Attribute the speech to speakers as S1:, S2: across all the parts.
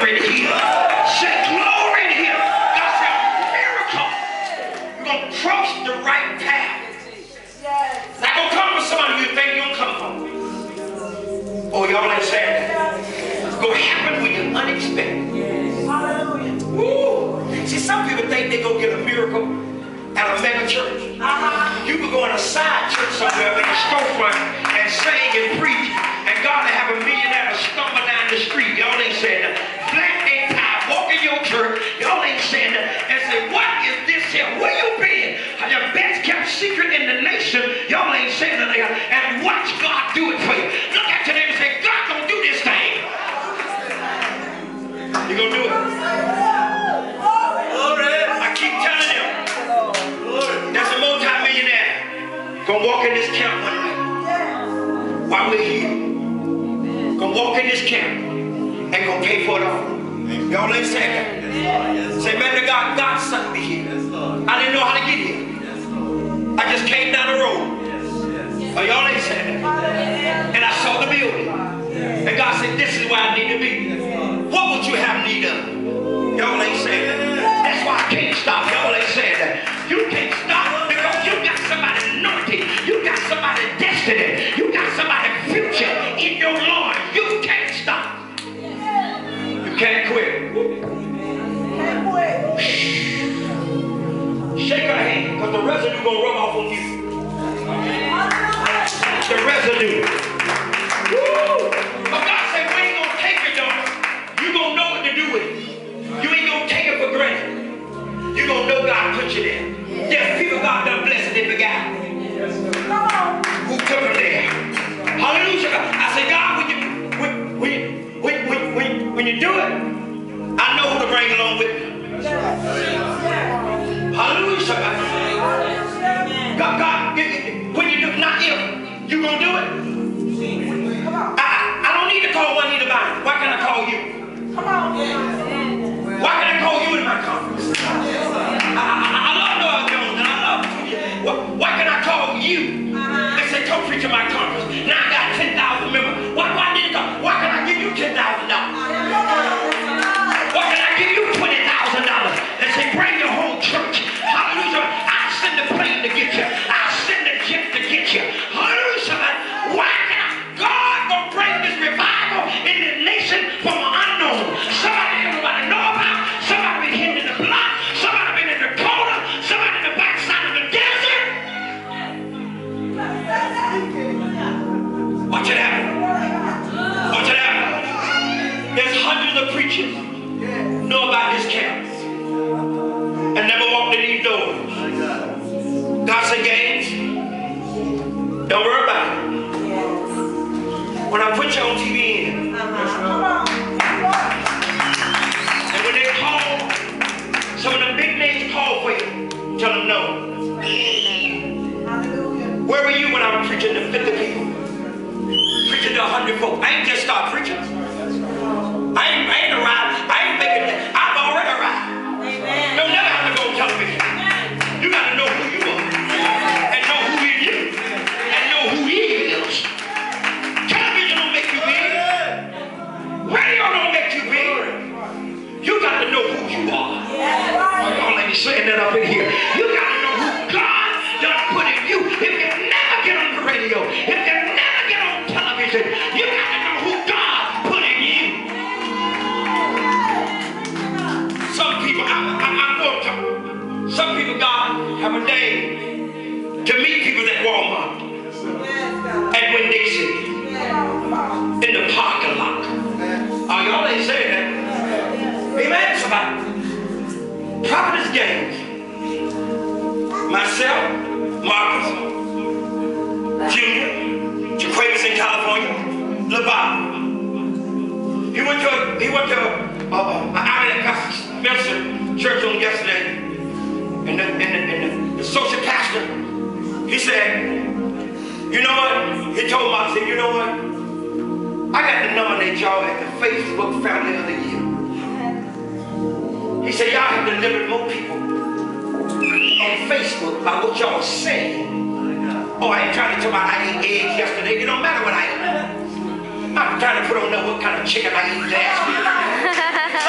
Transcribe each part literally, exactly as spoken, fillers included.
S1: glory in here. Say glory in here. God said miracle. You're going to cross the right path. Not going to come from somebody you think you'll come from. Oh, y'all ain't saying that. It's going to happen when you're unexpected. Woo. See, some people think they're going to get a miracle at a mega church. Uh-huh. You could go in a side church somewhere in a storefront and sing and preach, and God will have a millionaire stumble down the street. Y'all ain't saying that. Black neck tie, walk in your church. Y'all ain't saying that. And say, what is this here? Where you been? Your best kept secret in the nation. Y'all ain't saying that. And watch God do it for you. Look at your neighbor and say, God gonna do this thing. You gonna do it? I keep telling you. There's a multi-millionaire gonna walk in this camp one night while we're here. Gonna walk in this camp and gonna pay for it all. Y'all ain't saying that. Say, man, to God, God sent me here. I didn't know how to get here. I just came down the road. Oh, y'all ain't saying that. And I saw the building. And God said, this is where I need to be. What would you have need of? Y'all ain't saying that. That's why I can't stop. Y'all ain't saying that. You can't stop because you got somebody's anointing. You got somebody's destiny. You got somebody's future in your Lord. You can't stop. You can't quit.
S2: Can't quit.
S1: Shake her hand because the residue gonna rub off on you. The residue. Woo! But God said, when you gonna take it, daughter, you gonna know what to do with it. You ain't gonna take it for granted. You gonna know God put you there. There's people God done blessed they forgot. Who took them there? Hallelujah. I said, God, when you when when when when when, when you do it, I know who to bring along with me. Hallelujah. God, God, when you do not if, you gonna do it? I, I don't need to call one need to buy. Why can I call you?
S2: Come on.
S1: Why can I call you in my conference? I, I, I love Noah Jones and I love you. Why, why can I call you? They say, come preach at my conference. Now I got ten thousand members. Why do I need to come? Why can I give you ten thousand dollars? Why can I give you twenty thousand dollars? And say, bring your whole church. Hallelujah. I'll send the plane to get you. I'll send the jet to get you. Hallelujah. Why can I? God gonna bring this revival in the nation from an unknown. Somebody everybody know about. Somebody been hidden in the block. Somebody been in the corner. Somebody in the backside of the desert. Watch it happen. Watch it happen. There's hundreds of preachers know about this camp and never walked in these doors. God said, Gaines, don't worry about it. When I put you on T V in, and when they call, some of the big names call for you, tell them no. Where were you when I was preaching to fifty people? Preaching to one hundred folk. I ain't just start preaching. I ain't, I ain't arrived. I ain't making it. I've already arrived. Amen. Don't never have to go on television. You got to know who you are. And know who is you. And know who he is. Television don't make you big. Radio don't make you big. You got to know who you are. Oh, y'all ain't saying that up in here. You got to know who God done put in you. If you never get on the radio, if you never get on television, you got to know who God put in you. Some people, I, I, I'm going to some people, God, have a day to meet people at Walmart, at Winn-Dixie, in the parking lot. Oh, y'all ain't saying that. Amen, somebody. Prophetess Gaines, myself, Marcus, Junior, Jaquavis in California, LeBron. He went to a, he went to a, a, a, a Pastor Spencer church on yesterday, and the, and the, and the, the social pastor, he said, you know what? He told me, I said, you know what? I got to nominate y'all as the Facebook Family of the Year. He said, y'all have delivered more people on Facebook by what y'all saying. Oh, I ain't trying to tell about I ate eggs yesterday. It don't matter what I ate. I'm trying to put on there what kind of chicken I ate last week.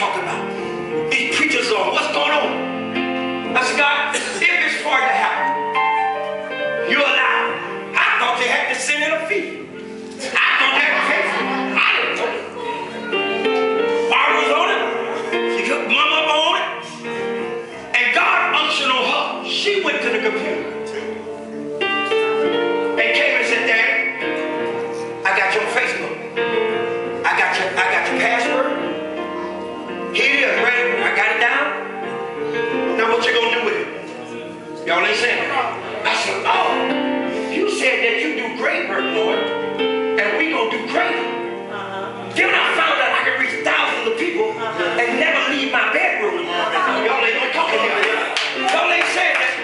S1: talking about? These preachers on. What's going on? I said, God, if it's for it to happen, you allow it. I thought they had to send in a fee. I thought they had to pay for it. I didn't know. Barbara was on it. She took mama on it. And God unctioned on her. She went to the computer. And came and said, Dad, I got your Facebook. I got your, I got your password. Here it is, right? I got it down. Now what you gonna do with it? Y'all ain't saying that. I said, oh, you said that you do great work, Lord, and we gonna do greater. Uh-huh. Then I found out I could reach thousands of people uh-huh. and never leave my bedroom. Uh-huh. Y'all ain't gonna talk about that. Y'all ain't saying that.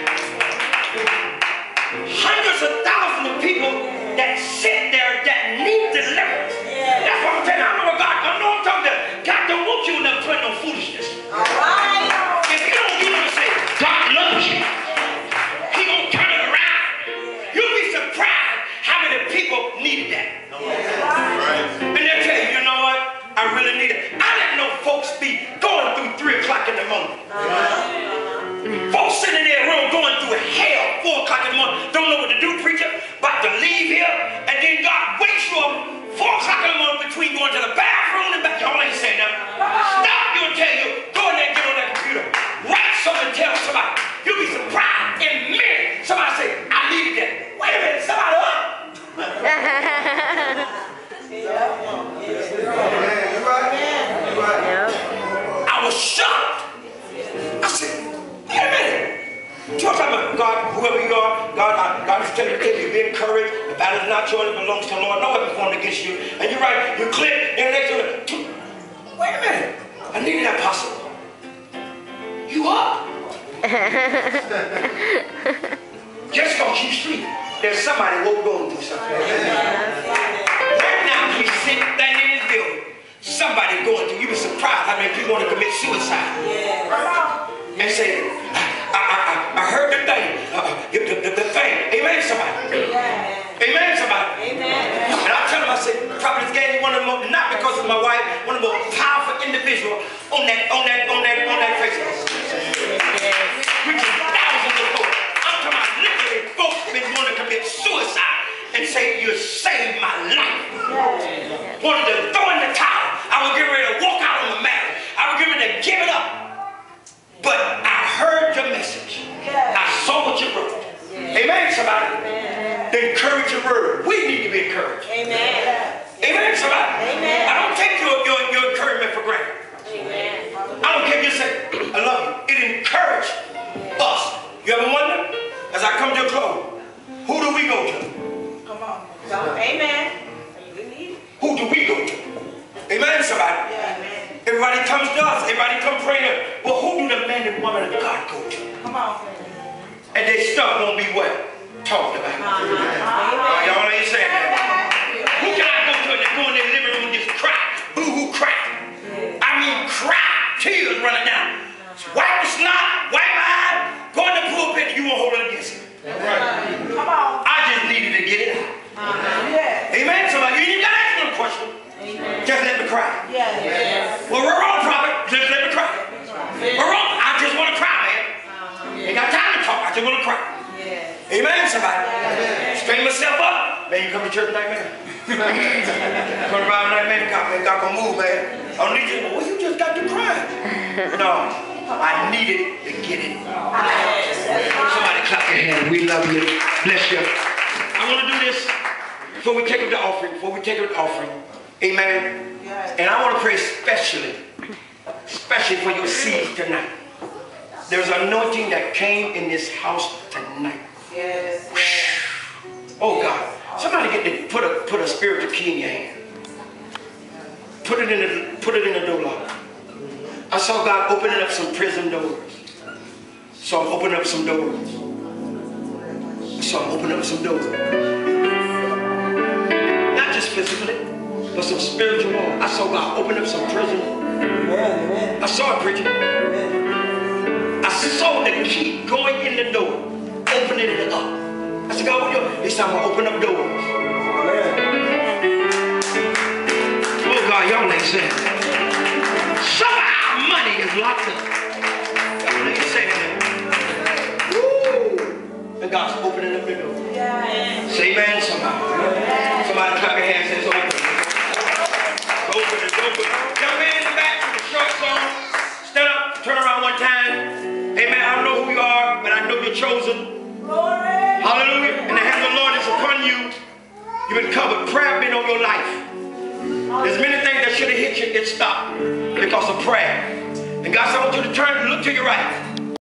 S1: Hundreds of thousands of people that sit there that need deliverance. Yeah. That's what I'm telling you. I know God. I know I'm talking to. God don't want you in there putting no foolishness. All right. If you don't get him and say, God loves you, he gonna turn it around. You'll be surprised how many people needed that. Right. And they'll tell you, you know what? I really need it. I didn't know folks be going through three o'clock in the morning. Uh-huh. Folks sitting in their room going through hell four o'clock in the morning. Don't know what to do, preacher. About to leave here. And then God wakes you up four o'clock in the morning between going to the bathroom and back. Y'all ain't saying nothing. Stop you and tell you, go in there and get on that computer. Write something and tell somebody. You'll be surprised in a minute. Somebody say, I needed that. Wait a minute, somebody up. I was shocked. I said, wait a minute. You're talking about God, whoever you are, God, God, God is telling you to be encouraged. The battle is not yours, it belongs to the Lord. No weapon formed against you. And you're right, you click, and next to it. Wait a minute. I needed that apostle. You up? Just don't keep sleep. There's somebody who going through something. Right now, he's sitting standing in his building. Somebody going through. You be surprised how many people want to commit suicide. And say, I, I, I, I heard the thing. Uh, the, the, the thing. Amen, somebody. Amen, somebody. Amen. And I tell him, I said, Prophet gave me one of the most, not because of my wife, one of the most powerful individuals on that, on that, on that, on that Facebook. Reaching thousands of folks. I'm talking about literally folks been want to commit suicide and say, you saved my life. Wanted to throw in the towel. I was getting ready to walk out on the mat. I was getting ready to give it up. But I heard your message. I saw what you wrote. Amen, somebody. The encouraging word. We need to be encouraged. Amen. Amen, somebody. Amen. I don't take your, your, your encouragement for granted. Amen. I don't care if you say, I love you. It encouraged us. You ever wonder? As I come to a close, who do we go to? Come on. Amen. Who do we go to? Amen, somebody. Yeah, amen. Everybody comes to us. Everybody come pray to us. Well, who do the man and woman of God go to? Come on. And their stuff won't be what? Talked about. Uh-huh. Uh, Y'all ain't saying that. Who can I go to and go in their living room and just cry? Boo-hoo cry. I mean cry. Tears running down. Wipe the snot. Wipe my eye. Go in the pulpit. You won't hold it against me. Right. Come on. I just needed to get it out. Uh-huh. Yeah. Amen. Somebody, you ain't got to ask no question. Amen. Just let me cry. Yeah. Yes. Well, we're wrong, prophet. Just let me cry. Yes. We're wrong. I just want to cry, man. Uh-huh. Ain't got time to talk. I just want to cry. Yes. Amen, somebody. Yes. Straighten myself up. Man, you come to church tonight, man. Come around tonight, man. God, man, God gonna move, man. I don't need you. Well, you just got to cry. No. I needed to get it. Somebody clap your hand. We love you. Bless you. I want to do this before we take up the offering. Before we take up the offering. Amen. And I want to pray especially, especially for your seeds tonight. There's an anointing that came in this house tonight. Yes. Oh God. Somebody get to put a put a spiritual key in your hand. Put it in the put it in the door lock. I saw God opening up some prison doors. So I'm opening up some doors. So I'm opening up some doors. Not just physically, but some spiritual doors. I saw God open up some prison. I saw it, preacher. I saw the key going in the door, opening it up. I said, God, what are you? This time I'm going to open up doors. Oh God, y'all ain't saying that. Somehow is locked up. That's what he's saying there. Woo! And God's opening up the door.
S2: Yes.
S1: Say amen, somebody. Somebody clap your hands and say it's open. It's open, it's open. Young man in the back with the short song. Stand up, turn around one time. Amen. I don't know who you are, but I know you're chosen.
S2: Glory.
S1: Hallelujah. And the hand of the Lord is upon you. You've been covered. Prayer been on your life. There's many things that should have hit you. It stopped because of prayer. And God said, I want you to turn and look to your right.